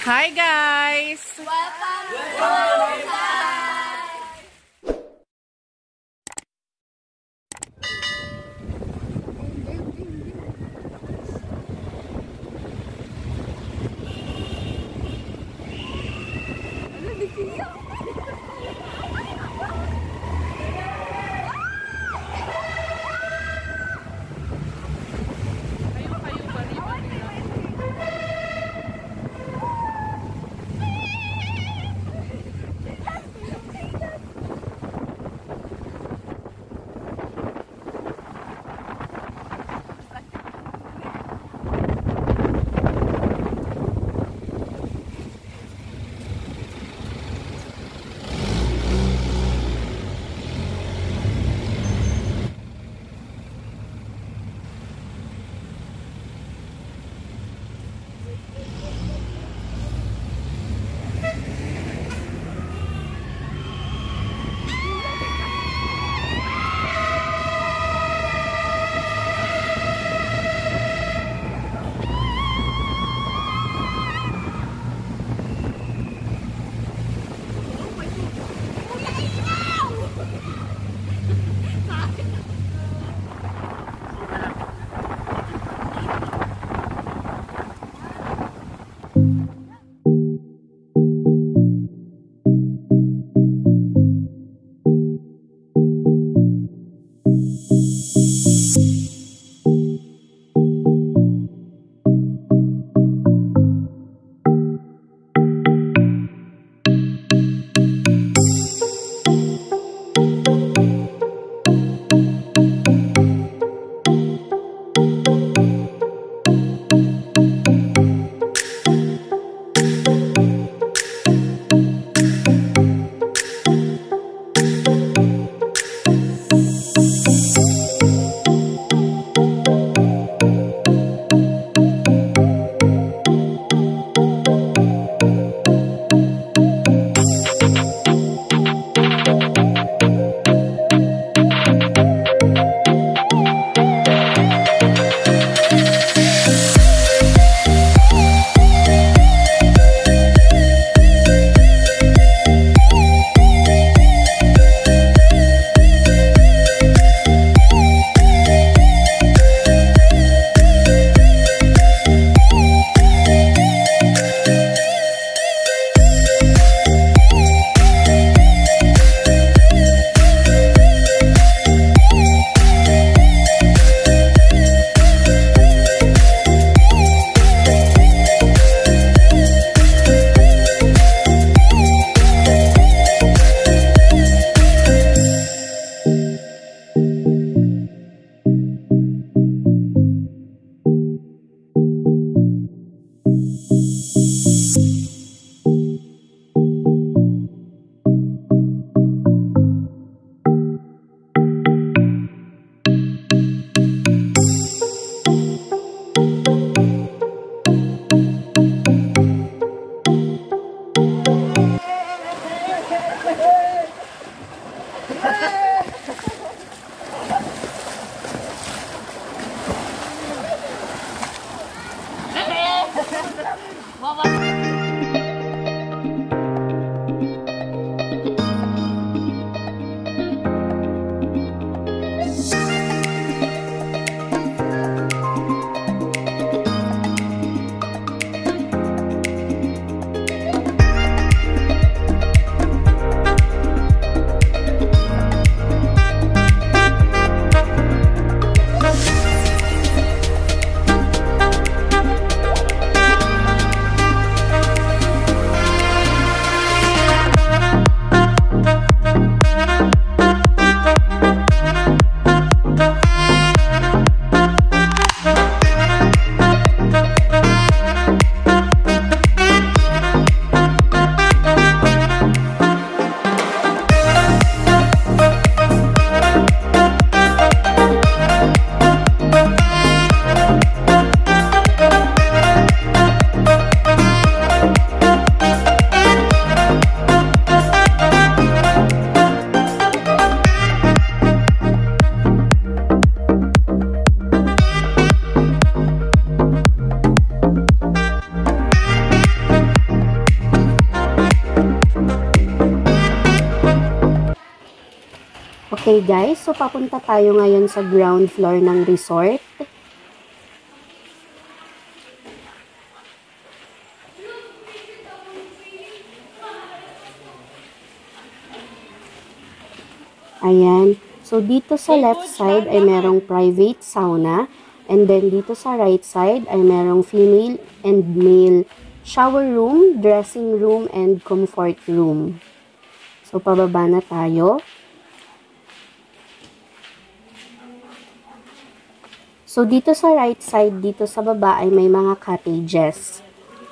Hi guys! Welcome to our channel! Okay guys, so papunta tayo ngayon sa ground floor ng resort. Ayan. So, dito sa left side ay merong private sauna. And then, dito sa right side ay merong female and male shower room, dressing room, and comfort room. So, pababa na tayo. So, dito sa right side, dito sa baba ay may mga cottages.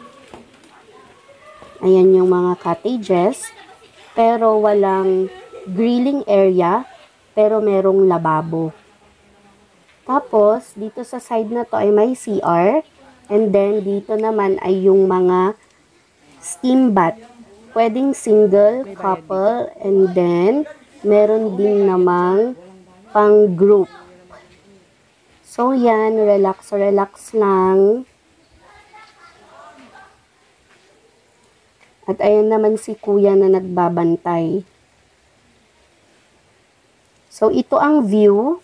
Ayan yung mga cottages. Pero walang grilling area, pero merong lababo. Tapos, dito sa side na to ay may CR. And then, dito naman ay yung mga steam bath. Pwedeng single, couple, and then, meron din namang pang group. So, yan, relax lang. At ayan naman si kuya na nagbabantay. So, ito ang view.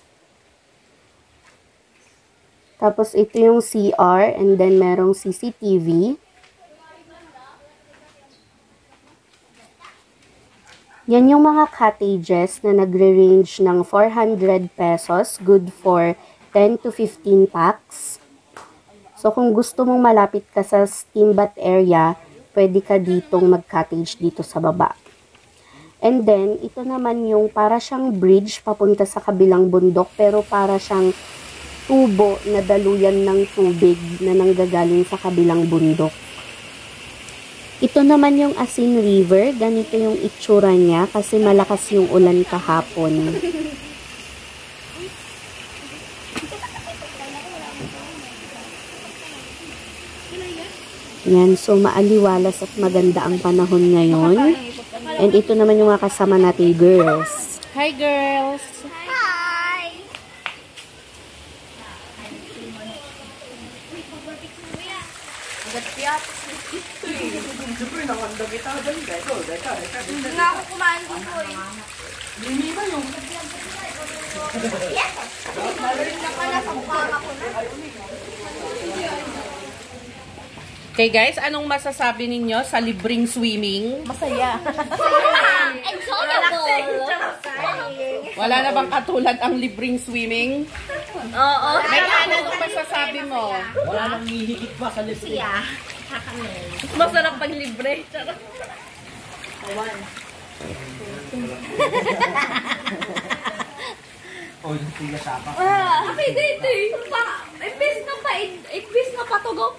Tapos, ito yung CR. And then, merong CCTV. Yan yung mga cottages na nagre-range ng 400 pesos. Good for 10 to 15 packs. So, kung gusto mong malapit ka sa steam bath area, pwede ka ditong mag-cottage dito sa baba. And then, ito naman yung para siyang bridge papunta sa kabilang bundok, pero para siyang tubo na daluyan ng tubig na nanggagaling sa kabilang bundok. Ito naman yung Asin River. Ganito yung itsura niya kasi malakas yung ulan kahapon. Yan, so maaliwalas at maganda ang panahon ngayon. And ito naman yung mga kasama nating girls. Hi, girls! Hi! Hindi nga ako kumain dito eh. Hindi ba yung? Yes! Malaring na pala sa mukha ko na. Okay guys, anong masasabi ninyo sa libreng swimming? Masaya. Enjoyable. Wala na bang katulad ang libreng swimming? Oo. May anong masasabi mo? Wala nang hihigit pa sa libre. Masarap pag libre. O, yung tiga sapa. Happy date eh. Imbis na patugaw.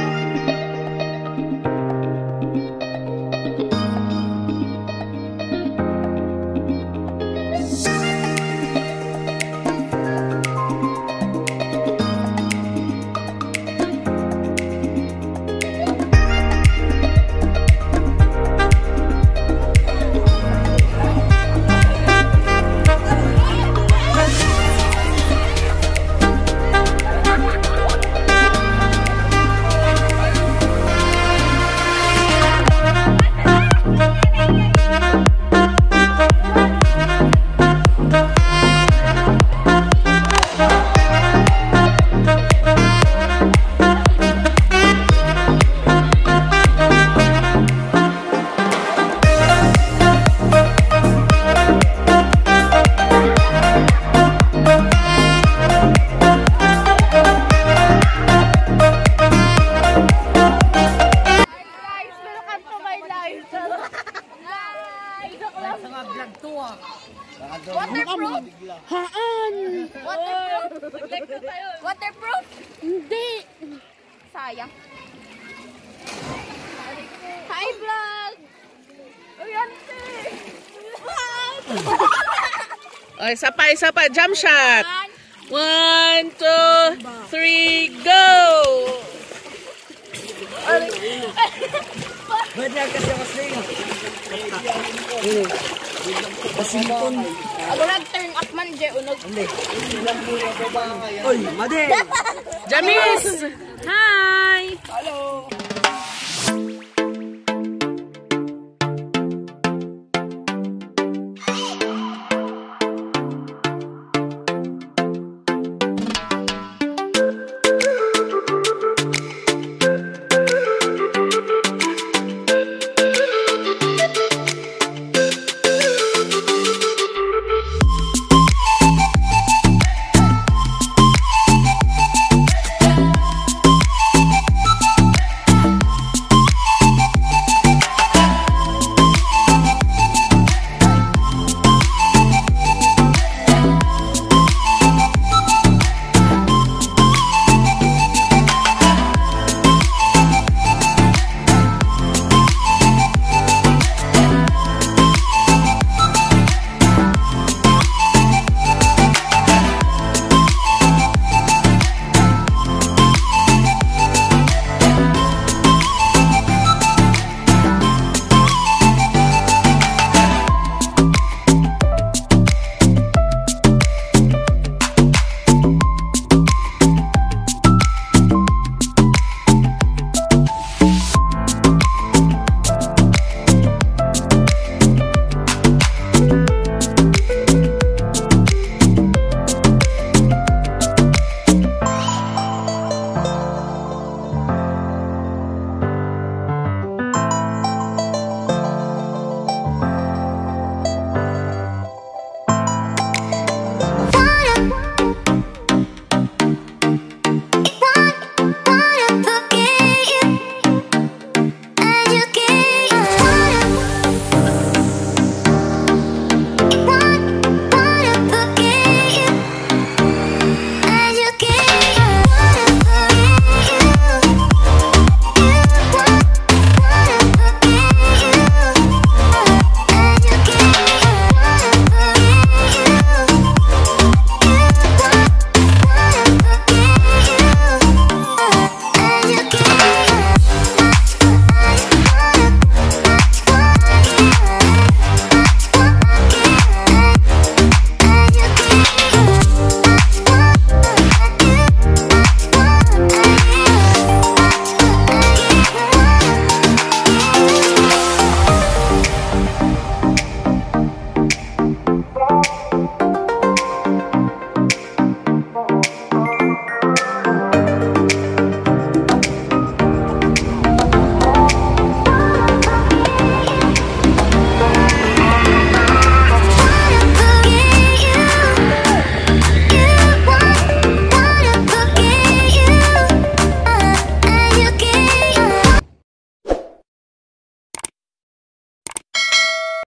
Waterproof? Hindi! Sayang. Hi, vlog! Ayan, Okay, isa pa. Jump shot. 1, 2, 3, go! Ba't niya kasi Pasinton. Ako nag-turn up man, Jay. Unog. Hindi. Oy, Made! Jamis! Hi!